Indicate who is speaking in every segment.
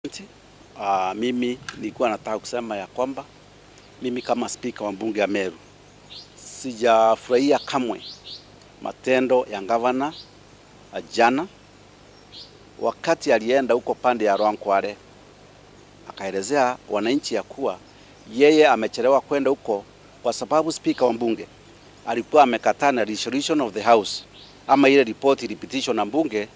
Speaker 1: Mimi nilikuwa nataka kusema ya kwamba mimi kama spika wa bunge ya Meru sijafurahia kamwe matendo ya gavana jana wakati alienda huko pande ya Rwankware, akaelezea wananchi ya kuwa yeye amechelewa kwenda huko kwa sababu spika wa bunge alikuwa amekataa na resolution of the house ama ile report ilipitishwa na bunge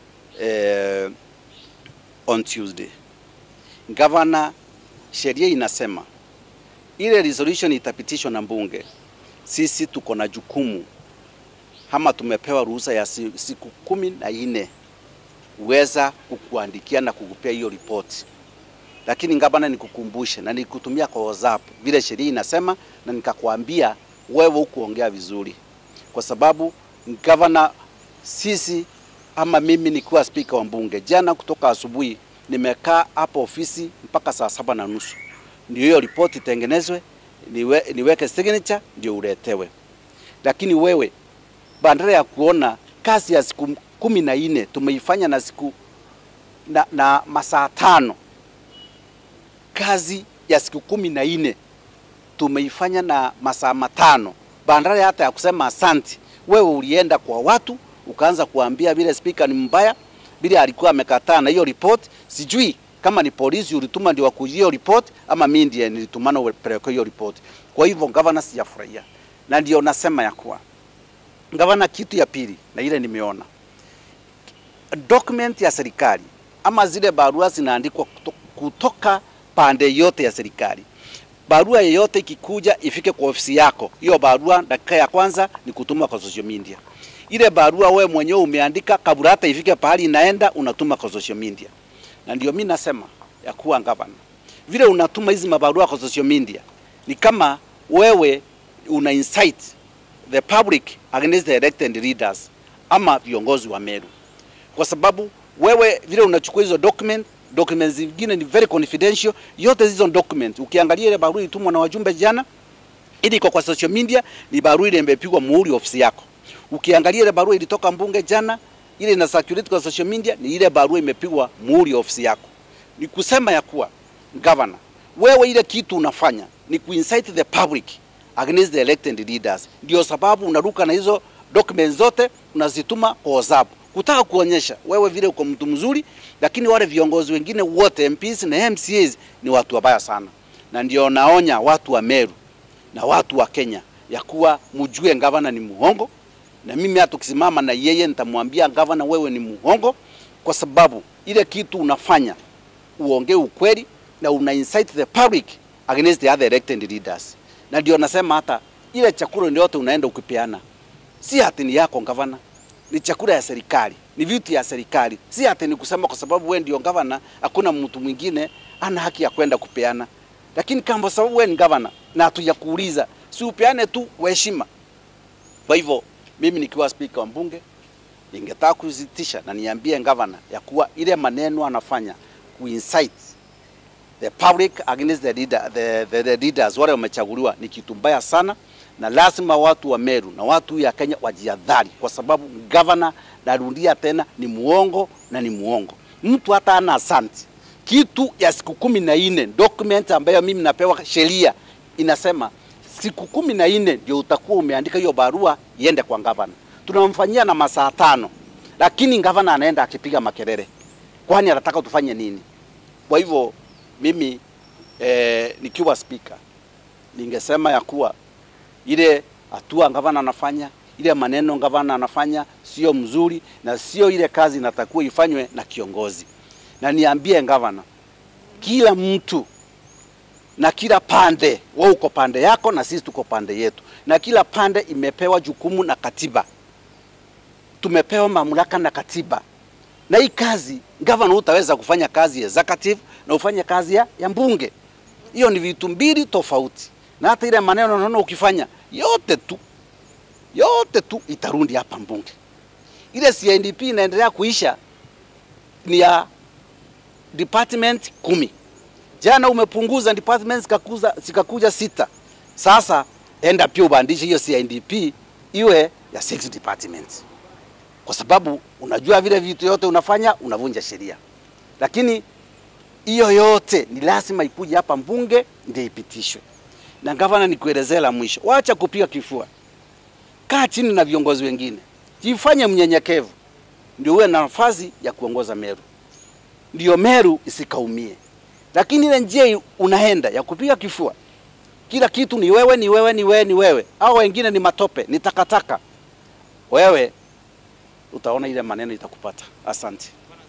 Speaker 1: on Tuesday. Gavana, sheria inasema ile resolution itapitishwa na bunge, sisi tuko na jukumu ama tumepewa ruhusa ya siku 14 uweza kukuandikia na kukupea hiyo report. Lakini gavana, nikukumbushe na nikutumia kwa WhatsApp vile sheria inasema, na nikakwambia wewe hukuongea vizuri, kwa sababu gavana, sisi ama mimi nikiwa spika wa bunge jana kutoka asubuhi nimekaa hapo ofisi mpaka saa 7:30 ndio hiyo report itengenezwe, niweke signature ndio uletewe. Lakini wewe badala ya kuona kazi ya siku 14 tumeifanya na siku na masaa 5, kazi ya siku 14 tumeifanya na masaa 5, badala hata ya kusema asante, wewe ulienda kwa watu ukaanza kuambia vile speaker ni mbaya, bila alikuwa amekataa na hiyo report. Sijui kama ni polisi ulituma ndio wakujie hiyo report ama mimi ndiye nilitumana upeleke hiyo report. Kwa hivyo governor, sijafurahia, na ndio nasema ya kuwa governor, kitu ya pili na ile nimeona document ya serikali ama zile barua zinaandikwa kutoka pande yote ya serikali. Barua yoyote ikikuja ifike kwa ofisi yako, hiyo barua dakika ya kwanza ni kutuma kwa social media. Ile barua wewe mwenyewe umeandika kabla hata ifike pahali inaenda, unatuma kwa social media. Na ndio mimi nasema ya kuwa gavana, vile unatuma hizi mabarua kwa social media ni kama wewe una incite the public against the elected leaders ama viongozi wa Meru, kwa sababu wewe vile unachukua hizo documents zingine ni very confidential. Yote hizo documents ukiangalia ile barua itumwa na wajumbe jana, ili kwa social media ni barua ile imepigwa muhuri ofisi yako. Ukiangalia ile barua ilitoka mbunge jana, ile ina circulate kwa social media ni ile barua imepigwa muhuri ofisi yako. Ni kusema ya kuwa governor, wewe ile kitu unafanya ni kuincite the public against the elected leaders. Ndio sababu unaruka na hizo documents zote unazituma kwa WhatsApp, kutaka kuonyesha wewe vile uko mtu mzuri, lakini wale viongozi wengine wote MPs na MCAs ni watu wabaya sana. Na ndio naonya watu wa Meru na watu wa Kenya ya kuwa mjue gavana ni muongo, na mimi hata tukisimama na yeye nitamwambia gavana, wewe ni muongo, kwa sababu ile kitu unafanya uongee ukweli na una incite the public against the other elected leaders. Na ndio nasema hata ile chakula yote unaenda ukipeana, si hati ni yako gavana, ni chakula ya serikali, ni vitu ya serikali. Si hati ni kusema kwa sababu wewe ndio gavana hakuna mtu mwingine ana haki ya kwenda kupeana. Lakini kama sababu wewe ni gavana na hatujakuuliza, si upeane tu kwa heshima. Kwa hivyo mimi nikiwa speaker wa bunge ningetaka kuzitisha na niambie gavana ya kuwa ile maneno anafanya kuincite the public against the leaders wale wamechaguliwa ni kitu mbaya sana, na lazima watu wa Meru na watu ya Kenya wajihadhari, kwa sababu gavana, narudia tena, ni muongo na ni muongo. Mtu hata ana asante kitu ya siku 14, document ambayo mimi napewa sheria inasema siku 14 ndio utakuwa umeandika hiyo barua iende kwa gavana. Tunamfanyia na masaa 5, lakini gavana anaenda akipiga makelele. Kwani anataka tufanye nini? Kwa hivyo mimi nikiwa speaker ningesema ya kuwa ile hatua gavana anafanya, ile maneno gavana anafanya sio mzuri, na sio ile kazi inatakiwa ifanywe na kiongozi. Na niambie gavana, kila mtu na kila pande, wewe uko pande yako na sisi tuko pande yetu, na kila pande imepewa jukumu na katiba. Tumepewa mamlaka na katiba. Na hii kazi gavana utaweza kufanya kazi ya executive na ufanye kazi ya mbunge. Hiyo ni vitu mbili tofauti. Na hata ile maneno unaona ukifanya yote tu itarundi hapa mbunge. Ile CNDP inaendelea kuisha ni ya department 10. Jana umepunguza departments zikakuja 6. Sasa enda pia ubandishe hiyo CNDP iwe ya 6 departments. Kwa sababu unajua vile vitu yote unafanya unavunja sheria. Lakini hiyo yote ni lazima ikuje hapa mbunge ndio ipitishwe. Na gavana, nikuelezea la mwisho, wacha kupiga kifua. Kaa chini na viongozi wengine, jifanye mnyenyekevu, ndio uwe na nafasi ya kuongoza Meru, ndio Meru isikaumie. Lakini ile njia unaenda ya kupiga kifua, kila kitu ni wewe, ni wewe, ni wewe, ni wewe, au wengine ni matope, ni takataka, wewe utaona ile maneno itakupata. Asante.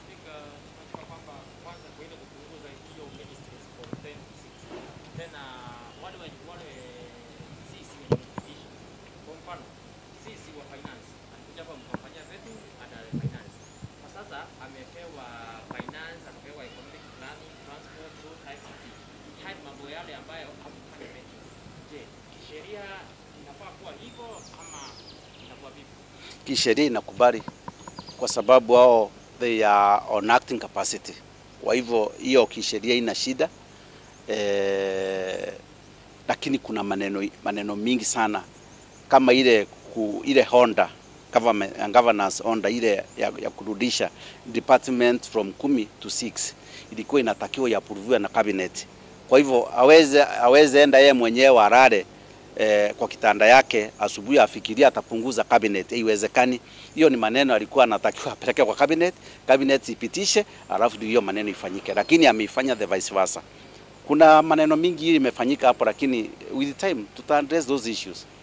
Speaker 1: Kisheria inakubali kwa sababu wao they are on acting capacity. Kwa hivyo hiyo kisheria ina shida. Lakini kuna maneno mingi sana kama ile Honda governance Honda ile ya kurudisha department from 10 to 6 ilikuwa inatakiwa ya approve na cabinet. Kwa hivyo aweze enda yeye mwenyewe arare kwa kitanda yake asubuhi afikiria atapunguza cabinet. Haiwezekani. Hiyo ni maneno alikuwa anatakiwa apeleke kwa cabinet ipitishe, alafu hiyo maneno ifanyike, lakini ameifanya the vice versa. Kuna maneno mingi imefanyika hapo, lakini with time tuta address those issues.